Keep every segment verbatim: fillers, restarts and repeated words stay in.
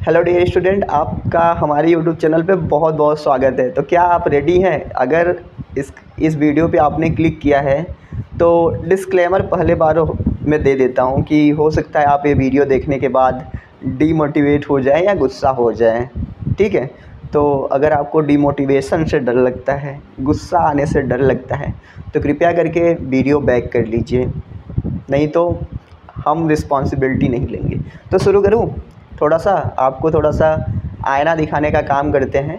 Hello dear student, आपका हमारे YouTube channel पे बहुत बहुत स्वागत है। तो क्या आप रेडी हैं? अगर इस इस वीडियो पे आपने क्लिक किया है तो डिस्क्लेमर पहले बार मैं दे देता हूँ कि हो सकता है आप ये वीडियो देखने के बाद डीमोटिवेट हो जाए या गुस्सा हो जाए। ठीक है, तो अगर आपको डीमोटिवेशन से डर लगता है, गुस्सा आने से डर लगता है, तो कृपया करके वीडियो बैक कर लीजिए, नहीं तो हम रिस्पॉन्सिबिलिटी नहीं लेंगे। तो शुरू करूँ? थोड़ा सा आपको थोड़ा सा आईना दिखाने का काम करते हैं,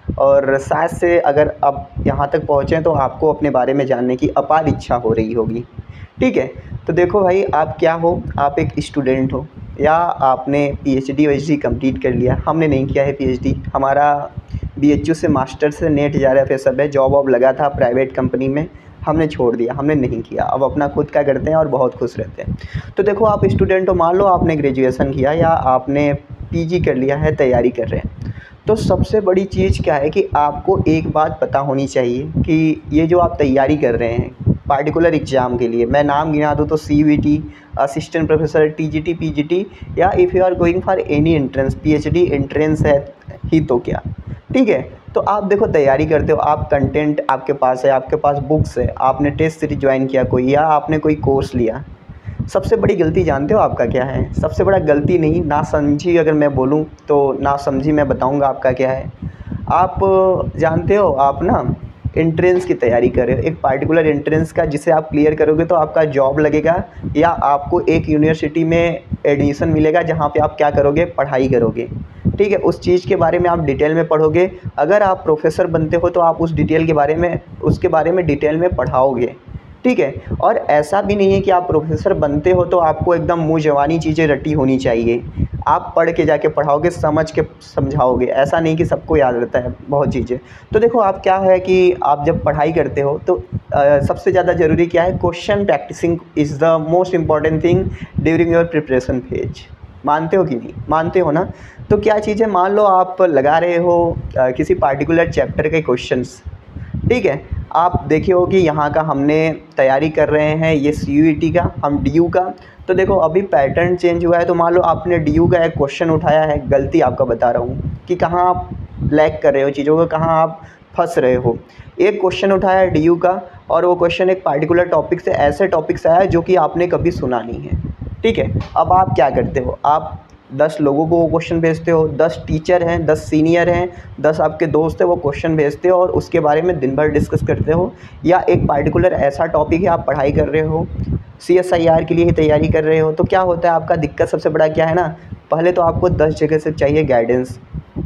और शायद से अगर आप यहाँ तक पहुँचें तो आपको अपने बारे में जानने की अपार इच्छा हो रही होगी। ठीक है, तो देखो भाई, आप क्या हो? आप एक स्टूडेंट हो या आपने पीएचडी वीएचडी कंप्लीट कर लिया। हमने नहीं किया है पीएचडी, हमारा बीएचयू से मास्टर से नेट जा रहा है, फिर सब है, जॉब वॉब लगा था प्राइवेट कंपनी में, हमने छोड़ दिया, हमने नहीं किया। अब अपना खुद का करते हैं और बहुत खुश रहते हैं। तो देखो, आप स्टूडेंट हो, मान लो आपने ग्रेजुएशन किया या आपने पीजी कर लिया है, तैयारी कर रहे हैं। तो सबसे बड़ी चीज़ क्या है कि आपको एक बात पता होनी चाहिए कि ये जो आप तैयारी कर रहे हैं पार्टिकुलर एग्ज़ाम के लिए, मैं नाम गिना दूँ तो CUET, assistant professor, TGT, PGT, या if you are going for any entrance, PhD entrance है ही तो क्या। ठीक है, तो आप देखो तैयारी करते हो, आप कंटेंट आपके पास है, आपके पास बुक्स है, आपने टेस्ट सीरीज ज्वाइन किया कोई, या आपने कोई कोर्स लिया। सबसे बड़ी गलती जानते हो आपका क्या है? सबसे बड़ा गलती नहीं, ना समझी अगर मैं बोलूँ तो ना समझी मैं बताऊँगा आपका क्या है। आप जानते हो, आप ना एंट्रेंस की तैयारी कर रहे हो, एक पार्टिकुलर एंट्रेंस का, जिसे आप क्लियर करोगे तो आपका जॉब लगेगा, या आपको एक यूनिवर्सिटी में एडमिशन मिलेगा जहाँ पे आप क्या करोगे, पढ़ाई करोगे। ठीक है, उस चीज़ के बारे में आप डिटेल में पढ़ोगे। अगर आप प्रोफेसर बनते हो तो आप उस डिटेल के बारे में उसके बारे में डिटेल में पढ़ाओगे। ठीक है, और ऐसा भी नहीं है कि आप प्रोफेसर बनते हो तो आपको एकदम मुँह जवानी चीज़ें रटी होनी चाहिए। आप पढ़ के जाके पढ़ाओगे, समझ के समझाओगे, ऐसा नहीं कि सबको याद रहता है बहुत चीज़ें। तो देखो, आप क्या है कि आप जब पढ़ाई करते हो तो आ, सबसे ज़्यादा ज़रूरी क्या है? Question practising is the most important thing during your preparation phase. मानते हो कि नहीं? मानते हो ना? तो क्या चीज़ है, मान लो आप लगा रहे हो आ, किसी पार्टिकुलर चैप्टर के क्वेश्चंस। ठीक है, आप देखे हो कि यहाँ का हमने तैयारी कर रहे हैं, ये सीयूईटी का, हम डीयू का। तो देखो, अभी पैटर्न चेंज हुआ है, तो मान लो आपने डीयू का एक क्वेश्चन उठाया है, गलती आपका बता रहा हूँ कि कहाँ आप लैग कर रहे हो चीज़ों को, कहाँ आप फंस रहे हो। एक क्वेश्चन उठाया है डीयू का, और वो क्वेश्चन एक पार्टिकुलर टॉपिक से, ऐसे टॉपिक से आया है जो कि आपने कभी सुना नहीं है। ठीक है, अब आप क्या करते हो? आप दस लोगों को वो क्वेश्चन भेजते हो, दस टीचर हैं, दस सीनियर हैं, दस आपके दोस्त हैं, वो क्वेश्चन भेजते हो और उसके बारे में दिन भर डिस्कस करते हो। या एक पार्टिकुलर ऐसा टॉपिक है, आप पढ़ाई कर रहे हो, सी एस आई आर के लिए ही तैयारी कर रहे हो। तो क्या होता है, आपका दिक्कत सबसे बड़ा क्या है ना, पहले तो आपको दस जगह से चाहिए गाइडेंस।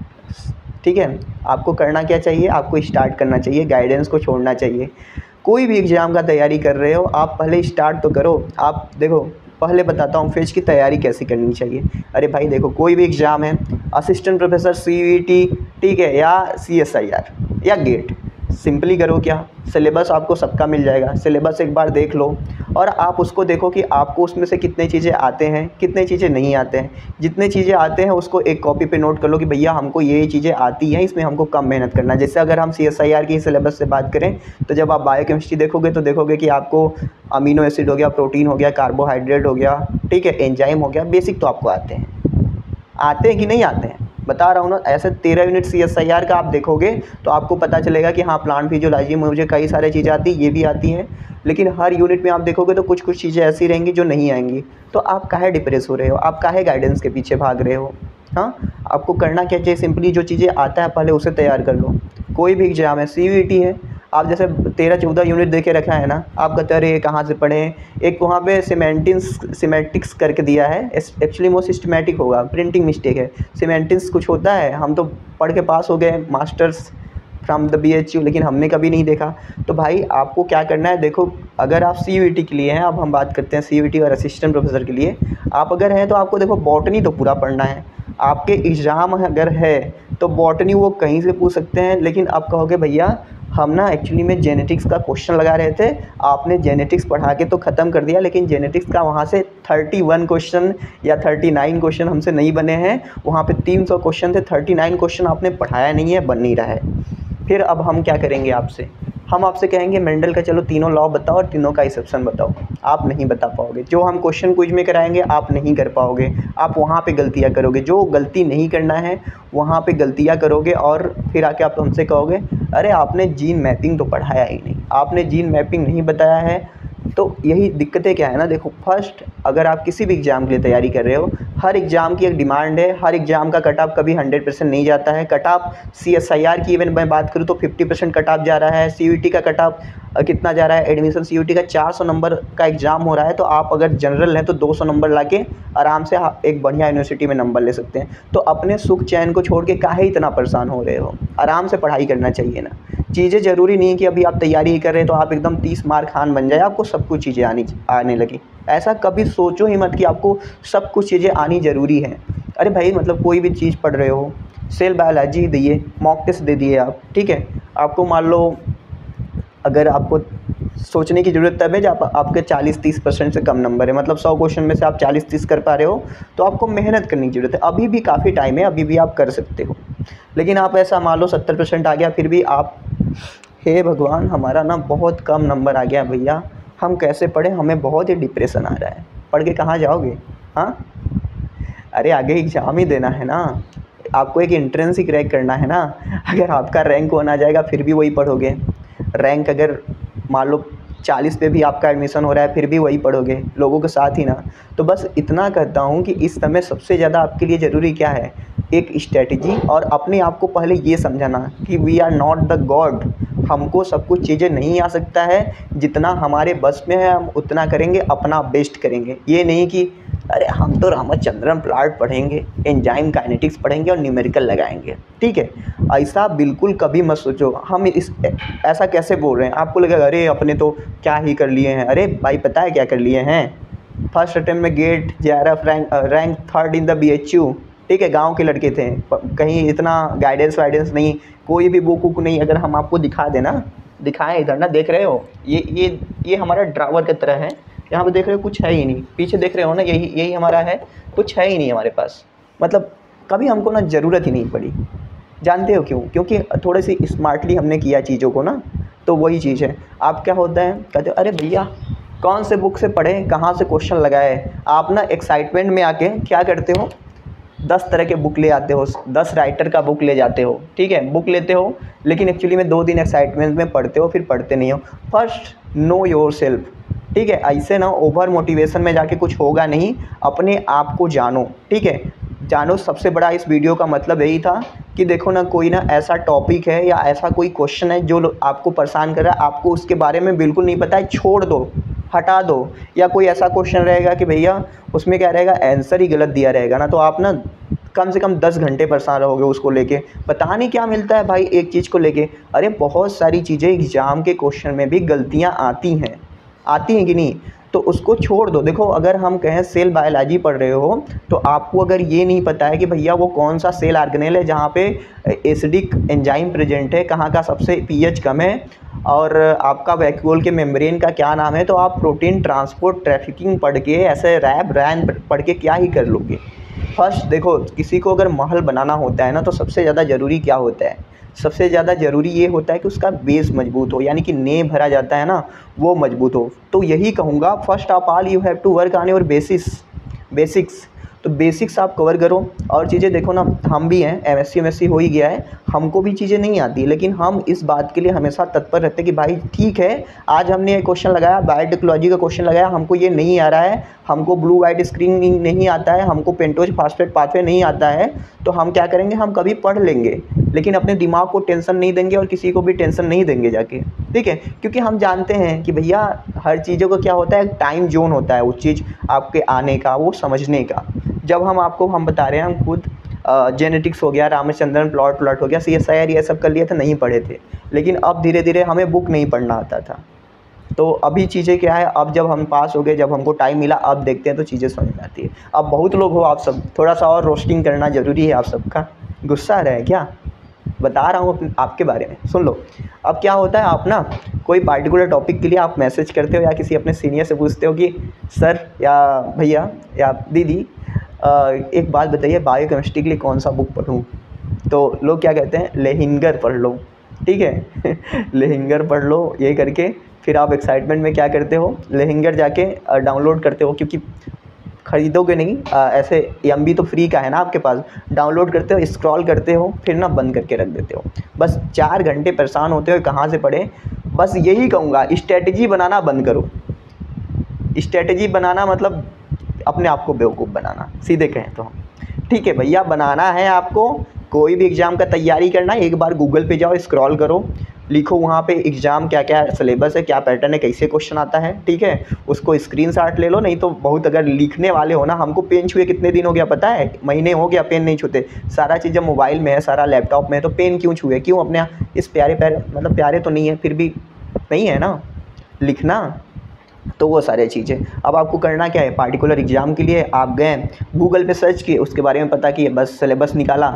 ठीक है, आपको करना क्या चाहिए? आपको स्टार्ट करना चाहिए, गाइडेंस को छोड़ना चाहिए। कोई भी एग्ज़ाम का तैयारी कर रहे हो, आप पहले स्टार्ट तो करो। आप देखो, पहले बताता हूँ फेज की तैयारी कैसे करनी चाहिए। अरे भाई देखो, कोई भी एग्ज़ाम है, असिस्टेंट प्रोफेसर, सीयूईटी, ठीक है, या सीएसआईआर या गेट, सिंपली करो क्या, सिलेबस आपको सबका मिल जाएगा। सिलेबस एक बार देख लो और आप उसको देखो कि आपको उसमें से कितने चीज़ें आते हैं, कितने चीज़ें नहीं आते हैं। जितने चीज़ें आते हैं उसको एक कॉपी पे नोट कर लो कि भैया हमको ये चीज़ें आती हैं, इसमें हमको कम मेहनत करना है। जैसे अगर हम सीएसआईआर की सिलेबस से बात करें, तो जब आप बायोकेमिस्ट्री देखोगे तो देखोगे कि आपको अमीनो एसिड हो गया, प्रोटीन हो गया, कार्बोहाइड्रेट हो गया, ठीक है, एंजाइम हो गया, बेसिक तो आपको आते हैं। आते हैं कि नहीं आते हैं? बता रहा हूँ ना। ऐसे तेरह unit C S I R का आप देखोगे तो आपको पता चलेगा कि हाँ, प्लांट फिजियोलॉजी में मुझे कई सारी चीज़ें आती, ये भी आती हैं, लेकिन हर यूनिट में आप देखोगे तो कुछ कुछ चीज़ें ऐसी रहेंगी जो नहीं आएंगी। तो आप काहे डिप्रेस हो रहे हो? आप काहे गाइडेंस के पीछे भाग रहे हो? हाँ, आपको करना क्या चाहिए? सिंपली जो चीज़ें आता है पहले उसे तैयार कर लो। कोई भी एग्जाम है, सी यू ई टी है, आप जैसे तेरह चौदह यूनिट देके रखा है ना, आप कहते अरे कहाँ से पढ़ें। एक वहाँ पे सीमेंटिक्स सीमेंटिक्स करके दिया है, एक्चुअली वो सिस्टमेटिक होगा, प्रिंटिंग मिस्टेक है। सीमेंटिक्स कुछ होता है, हम तो पढ़ के पास हो गए masters from the B H U, लेकिन हमने कभी नहीं देखा। तो भाई आपको क्या करना है, देखो, अगर आप सी यू ई टी के लिए हैं, अब हम बात करते हैं सी यू ई टी और असिस्टेंट प्रोफेसर के लिए, आप अगर हैं तो आपको देखो बॉटनी तो पूरा पढ़ना है। आपके एग्ज़ाम अगर है तो बॉटनी वो कहीं से पूछ सकते हैं, लेकिन आप कहोगे भैया हम ना एक्चुअली में जेनेटिक्स का क्वेश्चन लगा रहे थे, आपने जेनेटिक्स पढ़ा के तो ख़त्म कर दिया, लेकिन जेनेटिक्स का वहाँ से इकतीस क्वेश्चन या उनतालीस क्वेश्चन हमसे नहीं बने हैं। वहाँ पे तीन सौ क्वेश्चन थे, उनतालीस क्वेश्चन आपने पढ़ाया नहीं है, बन नहीं रहा है। फिर अब हम क्या करेंगे आपसे? हम आपसे कहेंगे मेंडल का चलो तीनों लॉ बताओ और तीनों का एक्सेप्शन बताओ, आप नहीं बता पाओगे। जो हम क्वेश्चन क्विज में कराएंगे आप नहीं कर पाओगे, आप वहाँ पे गलतियाँ करोगे। जो गलती नहीं करना है वहाँ पे गलतियाँ करोगे और फिर आके आप हमसे कहोगे अरे आपने जीन मैपिंग तो पढ़ाया ही नहीं, आपने जीन मैपिंग नहीं बताया है। तो यही दिक्कतें क्या है ना, देखो फर्स्ट अगर आप किसी भी एग्ज़ाम के लिए तैयारी कर रहे हो, हर एग्ज़ाम की एक डिमांड है, हर एग्ज़ाम का कट ऑफ कभी हंड्रेड परसेंट नहीं जाता है। Cut off C S I R की इवन मैं बात करूँ तो फिफ्टी परसेंट कट ऑफ जा रहा है। सी यू ई टी का कट ऑफ कितना जा रहा है, admission C U E T का चार सौ नंबर का एग्ज़ाम हो रहा है, तो आप अगर जनरल हैं तो दो सौ नंबर ला के आराम से एक बढ़िया यूनिवर्सिटी में नंबर ले सकते हैं। तो अपने सुख चैन को छोड़ के काहे इतना परेशान हो रहे हो, आराम से पढ़ाई करना चाहिए ना। चीज़ें ज़रूरी नहीं कि अभी आप तैयारी ही कर रहे हैं तो आप एकदम तीस मार खान बन जाए, आपको सब कुछ चीज़ें आनी आने लगी। ऐसा कभी सोचो ही मत कि आपको सब कुछ चीज़ें आनी ज़रूरी है। अरे भाई मतलब कोई भी चीज़ पढ़ रहे हो, सेल बायोलॉजी दिए, मॉक टेस्ट दे दिए आप, ठीक है, आपको मान लो अगर आपको सोचने की ज़रूरत तब है जब आप, आपके चालीस तीस परसेंट से कम नंबर है, मतलब सौ क्वेश्चन में से आप चालीस तीस कर पा रहे हो, तो आपको मेहनत करने की ज़रूरत है। अभी भी काफ़ी टाइम है, अभी भी आप कर सकते हो। लेकिन आप ऐसा मान लो सत्तर परसेंट आ गया, फिर भी आप हे भगवान हमारा ना बहुत कम नंबर आ गया भैया, हम कैसे पढ़ें, हमें बहुत ही डिप्रेशन आ रहा है, पढ़ के कहाँ जाओगे। हाँ अरे आगे एग्ज़ाम ही देना है ना, आपको एक एंट्रेंस ही क्रैक करना है ना। अगर आपका रैंक वन आ जाएगा फिर भी वही पढ़ोगे, रैंक अगर मान लो चालीस पे भी आपका एडमिशन हो रहा है फिर भी वही पढ़ोगे लोगों के साथ ही ना। तो बस इतना कहता हूँ कि इस समय सबसे ज़्यादा आपके लिए ज़रूरी क्या है, एक स्ट्रेटजी और अपने आप को पहले ये समझाना कि we are not the god, हमको सब कुछ चीज़ें नहीं आ सकता है, जितना हमारे बस में है हम उतना करेंगे, अपना बेस्ट करेंगे। ये नहीं कि अरे हम तो रामचंद्रन प्लॉट पढ़ेंगे, एंजाइम काइनेटिक्स पढ़ेंगे और न्यूमेरिकल लगाएंगे, ठीक है, ऐसा बिल्कुल कभी मत सोचो। हम इस ऐसा कैसे बोल रहे हैं, आपको लगेगा अरे अपने तो क्या ही कर लिए हैं। अरे भाई पता है क्या कर लिए हैं, फर्स्ट अटेम्प्ट में GATE J R F rank rank third in the B H U, ठीक है, गांव के लड़के थे, कहीं इतना गाइडेंस वाइडेंस नहीं, कोई भी बुक वुक नहीं। अगर हम आपको दिखा देना, दिखाएं इधर ना, देख रहे हो ये ये ये हमारा ड्रावर की तरह है, यहाँ पे देख रहे हो कुछ है ही नहीं, पीछे देख रहे हो ना, यही यही हमारा है, कुछ है ही नहीं हमारे पास। मतलब कभी हमको ना ज़रूरत ही नहीं पड़ी। जानते हो क्यों? क्योंकि थोड़े से स्मार्टली हमने किया चीज़ों को ना, तो वही चीज़ है। आप क्या होता है, कहते हो अरे भैया कौन से बुक से पढ़े, कहाँ से क्वेश्चन लगाए। आप ना एक्साइटमेंट में आके क्या करते हो, दस तरह के बुक ले आते हो, दस राइटर का बुक ले जाते हो, ठीक है, बुक लेते हो, लेकिन एक्चुअली में दो दिन एक्साइटमेंट में पढ़ते हो, फिर पढ़ते नहीं हो। फर्स्ट नो योर सेल्फ, ठीक है, ऐसे ना ओवर मोटिवेशन में जाके कुछ होगा नहीं, अपने आप को जानो, ठीक है, जानो। सबसे बड़ा इस वीडियो का मतलब यही था कि देखो ना, कोई ना ऐसा टॉपिक है या ऐसा कोई क्वेश्चन है जो आपको परेशान कर रहा है, आपको उसके बारे में बिल्कुल नहीं पता है, छोड़ दो, हटा दो। या कोई ऐसा क्वेश्चन रहेगा कि भैया उसमें क्या रहेगा, आंसर ही गलत दिया रहेगा ना, तो आप ना कम से कम दस घंटे परेशान रहोगे उसको लेके। पता नहीं क्या मिलता है भाई एक चीज़ को लेके। अरे बहुत सारी चीज़ें एग्ज़ाम के क्वेश्चन में भी गलतियाँ आती हैं, आती हैं कि नहीं, तो उसको छोड़ दो। देखो अगर हम कहें सेल बायोलॉजी पढ़ रहे हो, तो आपको अगर ये नहीं पता है कि भैया वो कौन सा सेल ऑर्गेनेल है जहाँ पे एसिडिक एंजाइम प्रेजेंट है, कहाँ का सबसे पीएच कम है, और आपका वैक्यूल के मेम्ब्रेन का क्या नाम है, तो आप प्रोटीन ट्रांसपोर्ट ट्रैफिकिंग पढ़ के, ऐसे रैब रैन पढ़ के क्या ही कर लोगे। फर्स्ट देखो, किसी को अगर महल बनाना होता है ना, तो सबसे ज़्यादा ज़रूरी क्या होता है, सबसे ज़्यादा ज़रूरी ये होता है कि उसका बेस मजबूत हो, यानी कि नींव भरा जाता है ना, वो मजबूत हो। तो यही कहूँगा, first of all you have to work on your basis basics. तो बेसिक्स आप कवर करो, और चीज़ें देखो ना, हम भी हैं, M S C M S C हो ही गया है, हमको भी चीज़ें नहीं आती, लेकिन हम इस बात के लिए हमेशा तत्पर रहते हैं कि भाई ठीक है, आज हमने ये क्वेश्चन लगाया, बायोटेक्नोलॉजी का क्वेश्चन लगाया, हमको ये नहीं आ रहा है, हमको ब्लू वाइट स्क्रीनिंग नहीं आता है, हमको पेंटोज फास्फेट पाथवे नहीं आता है, तो हम क्या करेंगे, हम कभी पढ़ लेंगे, लेकिन अपने दिमाग को टेंशन नहीं देंगे और किसी को भी टेंशन नहीं देंगे जाके, ठीक है। क्योंकि हम जानते हैं कि भैया हर चीज़ों का क्या होता है, टाइम जोन होता है उस चीज़ आपके आने का, वो समझने का। जब हम आपको हम बता रहे हैं, हम खुद जेनेटिक्स हो गया, रामचंद्रन प्लॉट प्लॉट हो गया, सी एस आई आर ये सब कर लिए थे, नहीं पढ़े थे, लेकिन अब धीरे धीरे हमें बुक नहीं पढ़ना आता था। तो अभी चीज़ें क्या है, अब जब हम पास हो गए, जब हमको टाइम मिला, अब देखते हैं तो चीज़ें समझ में आती है। अब बहुत लोग हो आप सब, थोड़ा सा और रोस्टिंग करना ज़रूरी है आप सबका। गुस्सा आ रहा है क्या, बता रहा हूँ आपके बारे में, सुन लो। अब क्या होता है, आप ना कोई पार्टिकुलर टॉपिक के लिए आप मैसेज करते हो या किसी अपने सीनियर से पूछते हो कि सर या भैया या दीदी एक बात बताइए, बायोकेमिस्ट्री के लिए कौन सा बुक पढूं। तो लोग क्या कहते हैं, लेहिंगर पढ़ लो, ठीक है। लेहेंगर पढ़ लो ये करके, फिर आप एक्साइटमेंट में क्या करते हो, लेहेंगर जाके डाउनलोड करते हो, क्योंकि ख़रीदोगे नहीं, आ, ऐसे एम बी तो फ्री का है ना आपके पास, डाउनलोड करते हो, स्क्रॉल करते हो, फिर ना बंद करके रख देते हो। बस चार घंटे परेशान होते हो कहाँ से पढ़े। बस यही कहूँगा, स्ट्रेटजी बनाना बंद करो। स्ट्रेटजी बनाना मतलब अपने आप को बेवकूफ़ बनाना, सीधे कहें तो। ठीक है भैया, बनाना है आपको, कोई भी एग्ज़ाम का तैयारी करना है, एक बार गूगल पे जाओ, स्क्रॉल करो, लिखो वहाँ पे एग्ज़ाम क्या क्या सिलेबस है, क्या पैटर्न है, कैसे क्वेश्चन आता है, ठीक है। उसको स्क्रीनशॉट ले लो। नहीं तो बहुत, अगर लिखने वाले हो ना, हमको पेन छुए कितने दिन हो गया पता है, महीने हो गया पेन नहीं छूते। सारा चीज़ जब मोबाइल में है, सारा लैपटॉप में है, तो पेन क्यों छुए, क्यों अपने इस प्यारे प्यारे, मतलब प्यारे तो नहीं है, फिर भी नहीं है ना लिखना, तो वो सारी चीज़ें। अब आपको करना क्या है, पार्टिकुलर एग्ज़ाम के लिए आप गए गूगल पे सर्च किए, उसके बारे में पता किए, बस सिलेबस निकाला,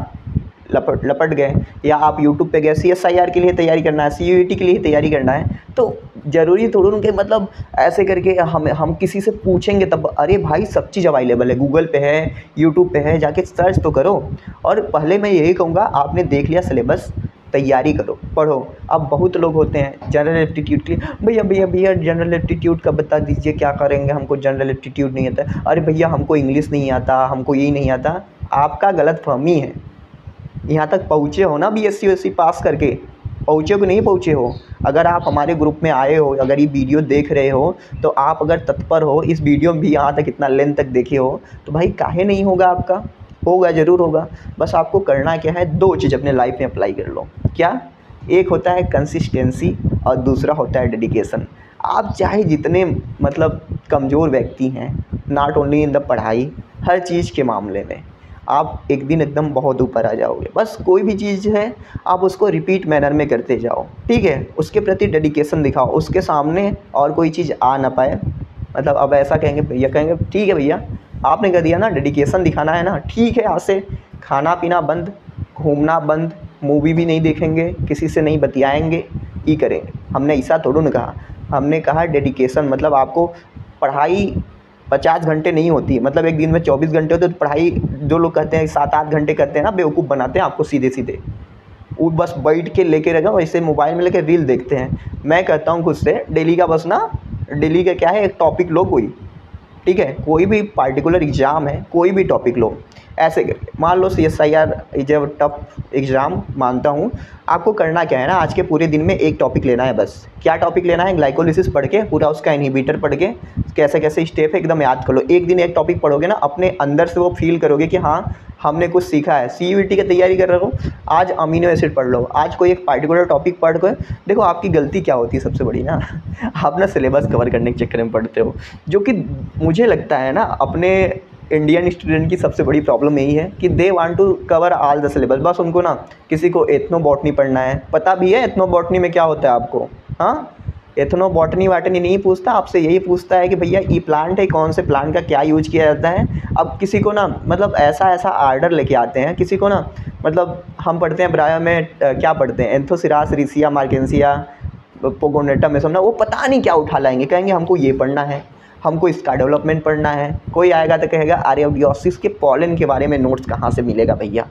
लपट लपट गए। या आप यूट्यूब पे गए, सी एस आई आर के लिए तैयारी करना है, सी यू ई टी के लिए तैयारी करना है, तो ज़रूरी थोड़ा कि मतलब ऐसे करके हम हम किसी से पूछेंगे तब, अरे भाई सब चीज़ अवेलेबल है, गूगल पे है, यूट्यूब पे है, जाके सर्च तो करो। और पहले मैं यही कहूँगा, आपने देख लिया सिलेबस, तैयारी करो, पढ़ो। अब बहुत लोग होते हैं जनरल एप्टीट्यूड के लिए, भैया भैया भैया जनरल एप्टीट्यूड का बता दीजिए, क्या करेंगे, हमको जनरल एप्टीट्यूड नहीं आता। अरे भैया हमको इंग्लिश नहीं आता, हमको यही नहीं आता। आपका गलत फहमी है। यहाँ तक पहुँचे हो ना, बी एस सी सी पास करके, पहुँचे कि नहीं पहुँचे हो। अगर आप हमारे ग्रुप में आए हो, अगर ये वीडियो देख रहे हो, तो आप अगर तत्पर हो, इस वीडियो में भी यहाँ तक इतना लेंथ तक देखे हो, तो भाई काहे नहीं होगा आपका, होगा, ज़रूर होगा। बस आपको करना क्या है, दो चीज़ अपने लाइफ में अप्लाई कर लो। क्या? एक होता है कंसिस्टेंसी और दूसरा होता है डेडिकेशन। आप चाहे जितने मतलब कमज़ोर व्यक्ति हैं, नॉट ओनली इन द पढ़ाई, हर चीज़ के मामले में आप एक दिन एकदम बहुत ऊपर आ जाओगे। बस कोई भी चीज़ है, आप उसको रिपीट मैनर में करते जाओ, ठीक है। उसके प्रति डेडिकेशन दिखाओ, उसके सामने और कोई चीज़ आ ना पाए। मतलब अब ऐसा कहेंगे भैया, कहेंगे ठीक है भैया आपने कह दिया ना, डेडिकेशन दिखाना है ना, ठीक है। आज से खाना पीना बंद, घूमना बंद, मूवी भी नहीं देखेंगे, किसी से नहीं बतियाएंगे, ये करेंगे। हमने ऐसा थोड़ा ना कहा, हमने कहा डेडिकेशन मतलब आपको पढ़ाई पचास घंटे नहीं होती, मतलब एक दिन में चौबीस घंटे होते, तो पढ़ाई जो लोग कहते हैं सात आठ घंटे करते हैं ना, बेवकूफ़ बनाते हैं आपको सीधे सीधे। वो बस बैठ के लेके रखा, वैसे मोबाइल में लेके रील देखते हैं। मैं कहता हूँ खुद से, डेली का बस ना, डेली का क्या है, एक टॉपिक लो कोई, ठीक है। कोई भी पार्टिकुलर एग्ज़ाम है, कोई भी टॉपिक लो, ऐसे करके। मान लो सी एस आई आर जब टफ एग्ज़ाम मानता हूँ, आपको करना क्या है ना, आज के पूरे दिन में एक टॉपिक लेना है बस। क्या टॉपिक लेना है? ग्लाइकोलिसिस पढ़ के, पूरा उसका इनहिबिटर पढ़ के, कैसे कैसे स्टेप है एकदम याद कर लो। एक दिन एक टॉपिक पढ़ोगे ना, अपने अंदर से वो फील करोगे कि हाँ हमने कुछ सीखा है। सी यू ई टी की तैयारी कर रहे हो, आज अमीनो एसिड पढ़ लो, आज कोई एक पार्टिकुलर टॉपिक पढ़ कर देखो। आपकी गलती क्या होती है सबसे बड़ी ना, आप ना सिलेबस कवर करने के चक्कर में पढ़ते हो, जो कि मुझे लगता है ना अपने इंडियन स्टूडेंट की सबसे बड़ी प्रॉब्लम यही है कि they want to cover all the syllabus. बस उनको ना, किसी को एथनो बॉटनी पढ़ना है, पता भी है एथनो बॉटनी में क्या होता है आपको, हाँ। एथनो बॉटनी वाटनी नहीं पूछता आपसे, यही पूछता है कि भैया ये प्लांट है, कौन से प्लांट का क्या यूज किया जाता है। अब किसी को ना मतलब ऐसा ऐसा आर्डर लेके आते हैं, किसी को ना मतलब हम पढ़ते हैं ब्रायो में क्या पढ़ते हैं, एंथोसिरास रिसिया मार्केंसिया पोगोनेटा में, समझना वो पता नहीं क्या उठा लाएंगे, कहेंगे हमको ये पढ़ना है, हमको इसका डेवलपमेंट पढ़ना है। कोई आएगा तो कहेगा आर्योडियोसिस के पॉलन के बारे में नोट्स कहाँ से मिलेगा भैया,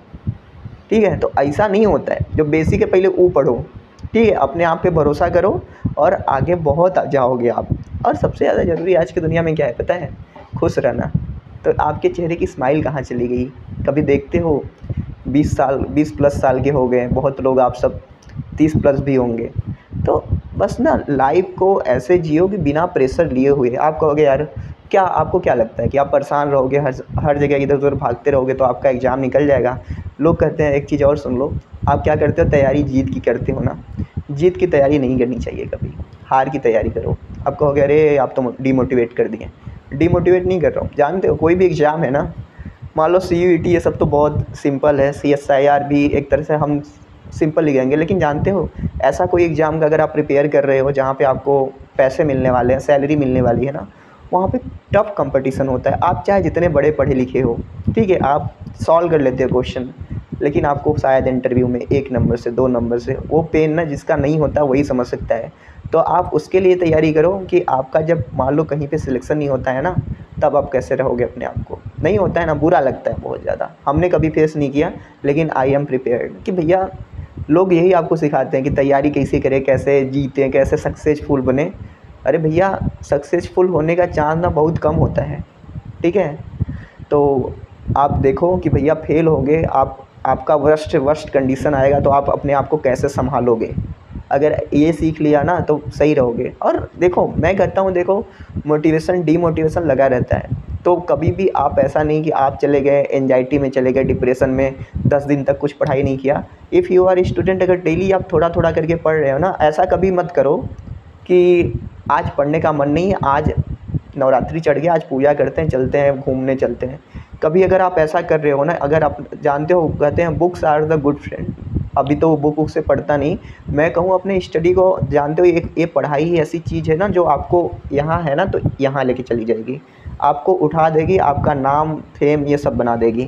ठीक है। तो ऐसा नहीं होता है, जो बेसिक है पहले वो पढ़ो, ठीक है। अपने आप पे भरोसा करो और आगे बहुत आ जाओगे आप। और सबसे ज़्यादा ज़रूरी आज की दुनिया में क्या है पता है? खुश रहना। तो आपके चेहरे की स्माइल कहाँ चली गई? कभी देखते हो बीस साल बीस प्लस साल के हो गए, बहुत लोग आप सब तीस प्लस भी होंगे, तो बस ना लाइफ को ऐसे जियो कि बिना प्रेशर लिए हुए। आप कहोगे यार क्या, आपको क्या लगता है कि आप परेशान रहोगे, हर हर जगह इधर उधर भागते रहोगे तो आपका एग्ज़ाम निकल जाएगा? लोग कहते हैं, एक चीज़ और सुन लो, आप क्या करते हो, तैयारी जीत की करते हो ना। जीत की तैयारी नहीं करनी चाहिए कभी, हार की तैयारी करो। आप कहोगे अरे आप तो डीमोटिवेट कर दिए, डीमोटिवेट नहीं कर रहा हूँ। जानते हो कोई भी एग्ज़ाम है ना, मान लो सी यू ई टी, ये सब तो बहुत सिंपल है, सी एस आई आर भी एक तरह से हम सिंपल लिखेंगे, लेकिन जानते हो ऐसा कोई एग्ज़ाम का अगर आप प्रिपेयर कर रहे हो जहाँ पे आपको पैसे मिलने वाले हैं, सैलरी मिलने वाली है ना, वहाँ पे टफ कंपटीशन होता है। आप चाहे जितने बड़े पढ़े लिखे हो, ठीक है, आप सॉल्व कर लेते हो क्वेश्चन, लेकिन आपको शायद इंटरव्यू में एक नंबर से दो नंबर से वो पेन ना जिसका नहीं होता वही समझ सकता है। तो आप उसके लिए तैयारी करो कि आपका जब मान लो कहीं पे सिलेक्शन नहीं होता है ना, तब आप कैसे रहोगे अपने आप को। नहीं होता है ना, बुरा लगता है बहुत ज़्यादा। हमने कभी फेस नहीं किया, लेकिन आई एम प्रिपेयर्ड कि भैया लोग यही आपको सिखाते हैं कि तैयारी कैसे करें, कैसे जीतें, कैसे सक्सेसफुल बने। अरे भैया, सक्सेसफुल होने का चांस ना बहुत कम होता है, ठीक है। तो आप देखो कि भैया फेल होगे आप, आपका वर्स्ट वर्स्ट कंडीशन आएगा तो आप अपने आप को कैसे संभालोगे। अगर ये सीख लिया ना तो सही रहोगे। और देखो मैं कहता हूँ, देखो मोटिवेशन डीमोटिवेशन लगा रहता है, तो कभी भी आप ऐसा नहीं कि आप चले गए एंजाइटी में, चले गए डिप्रेशन में, दस दिन तक कुछ पढ़ाई नहीं किया। इफ़ यू आर स्टूडेंट, अगर डेली आप थोड़ा थोड़ा करके पढ़ रहे हो ना, ऐसा कभी मत करो कि आज पढ़ने का मन नहीं है, आज नवरात्रि चढ़ गया, आज पूजा करते हैं, चलते हैं घूमने चलते हैं। कभी अगर आप ऐसा कर रहे हो ना, अगर आप जानते हो, कहते हैं books are the good friend. अभी तो बुक बुक से पढ़ता नहीं, मैं कहूँ अपने स्टडी को, जानते हो एक ये पढ़ाई ही ऐसी चीज़ है ना जो आपको यहाँ है ना तो यहाँ लेके चली जाएगी, आपको उठा देगी, आपका नाम फेम ये सब बना देगी।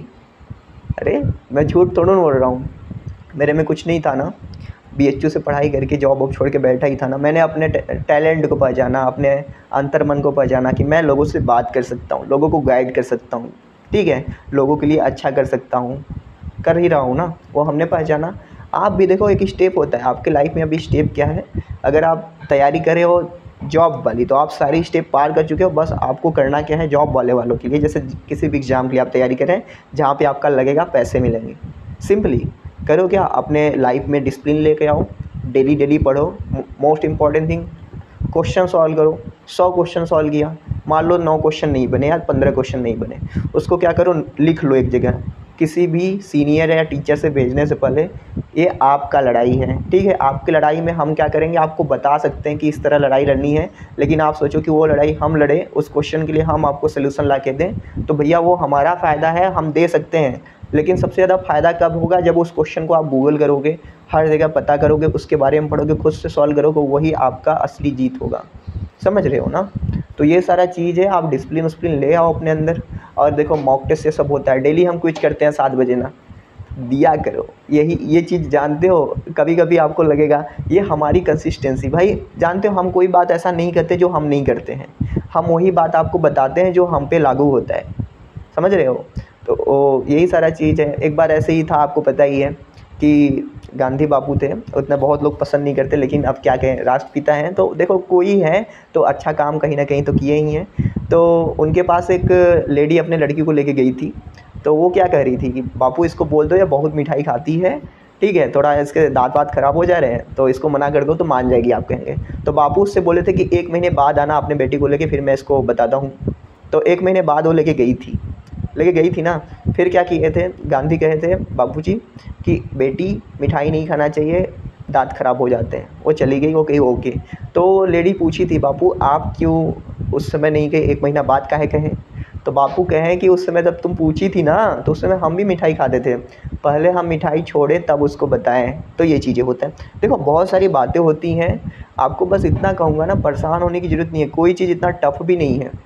अरे मैं झूठ थोड़ा बोल रहा हूँ, मेरे में कुछ नहीं था ना, बी एच यू से पढ़ाई करके जॉब वॉब छोड़ के बैठा ही था ना। मैंने अपने टैलेंट को पहचाना, अपने अंतर्मन को पहचाना कि मैं लोगों से बात कर सकता हूँ, लोगों को गाइड कर सकता हूँ, ठीक है, लोगों के लिए अच्छा कर सकता हूँ, कर ही रहा हूँ ना, वो हमने पहचाना। आप भी देखो, एक स्टेप होता है आपके लाइफ में। अभी स्टेप क्या है, अगर आप तैयारी कर रहे हो जॉब वाली तो आप सारी स्टेप पार कर चुके हो, बस आपको करना क्या है जॉब वाले वालों के लिए, जैसे किसी भी एग्ज़ाम के लिए आप तैयारी करें जहाँ पे आपका लगेगा पैसे मिलेंगे। सिंपली करो क्या, अपने लाइफ में डिसिप्लिन लेके आओ, डेली डेली पढ़ो। Most important thing, question solve करो। सौ क्वेश्चन सॉल्व किया, मान लो नौ क्वेश्चन नहीं बने या पंद्रह क्वेश्चन नहीं बने, उसको क्या करो, लिख लो एक जगह। किसी भी सीनियर या टीचर से भेजने से पहले ये आपका लड़ाई है, ठीक है। आपकी लड़ाई में हम क्या करेंगे, आपको बता सकते हैं कि इस तरह लड़ाई लड़नी है, लेकिन आप सोचो कि वो लड़ाई हम लड़े, उस क्वेश्चन के लिए हम आपको सोल्यूशन ला के दें, तो भैया वो हमारा फ़ायदा है, हम दे सकते हैं। लेकिन सबसे ज़्यादा फ़ायदा कब होगा, जब उस क्वेश्चन को आप गूगल करोगे, हर जगह पता करोगे, उसके बारे में पढ़ोगे, खुद से सॉल्व करोगे, वही आपका असली जीत होगा। समझ रहे हो ना। तो ये सारा चीज़ है, आप डिसिप्लिन विस्प्लिन ले आओ अपने अंदर। और देखो मॉक टेस्ट से सब होता है, डेली हम क्विज करते हैं सात बजे ना, दिया करो। यही ये चीज़ जानते हो, कभी कभी आपको लगेगा ये हमारी कंसिस्टेंसी, भाई जानते हो हम कोई बात ऐसा नहीं करते जो हम नहीं करते हैं, हम वही बात आपको बताते हैं जो हम पे लागू होता है। समझ रहे हो। तो ओ, यही सारा चीज़ है। एक बार ऐसे ही था, आपको पता ही है कि गांधी बापू थे, उतना बहुत लोग पसंद नहीं करते, लेकिन अब क्या कहें, राष्ट्रपिता हैं, तो देखो कोई है तो अच्छा काम कहीं ना कहीं तो किए ही हैं। तो उनके पास एक लेडी अपने लड़की को लेके गई थी, तो वो क्या कह रही थी कि बापू इसको बोल दो, ये बहुत मिठाई खाती है, ठीक है, थोड़ा इसके दांत वात ख़राब हो जा रहे हैं, तो इसको मना कर दो तो मान जाएगी, आप कहेंगे। तो बापू उससे बोले थे कि एक महीने बाद आना अपने बेटी को लेके, फिर मैं इसको बताता हूँ। तो एक महीने बाद वो लेके गई थी लेके गई थी ना। फिर क्या किए थे, गांधी कहे थे बापूजी कि बेटी मिठाई नहीं खाना चाहिए, दांत ख़राब हो जाते हैं। वो चली गई, वो कही ओके। तो लेडी पूछी थी, बापू आप क्यों उस समय नहीं गए, एक महीना बाद काहे कहे। तो बापू कहें कि उस समय जब तुम पूछी थी ना, तो उस समय हम भी मिठाई खाते थे, पहले हम मिठाई छोड़े तब उसको बताएं। तो ये चीज़ें होता है। देखो बहुत सारी बातें होती हैं, आपको बस इतना कहूँगा ना, परेशान होने की ज़रूरत नहीं है, कोई चीज़ इतना टफ भी नहीं है,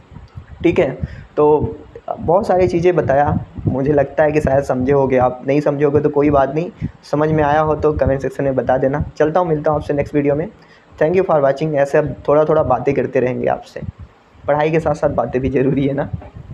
ठीक है। तो बहुत सारी चीज़ें बताया, मुझे लगता है कि शायद समझे होगे आप, नहीं समझे होगे तो कोई बात नहीं, समझ में आया हो तो कमेंट सेक्शन में बता देना। चलता हूँ, मिलता हूँ आपसे नेक्स्ट वीडियो में। Thank you for watching. ऐसे अब थोड़ा थोड़ा बातें करते रहेंगे आपसे, पढ़ाई के साथ साथ बातें भी ज़रूरी है ना।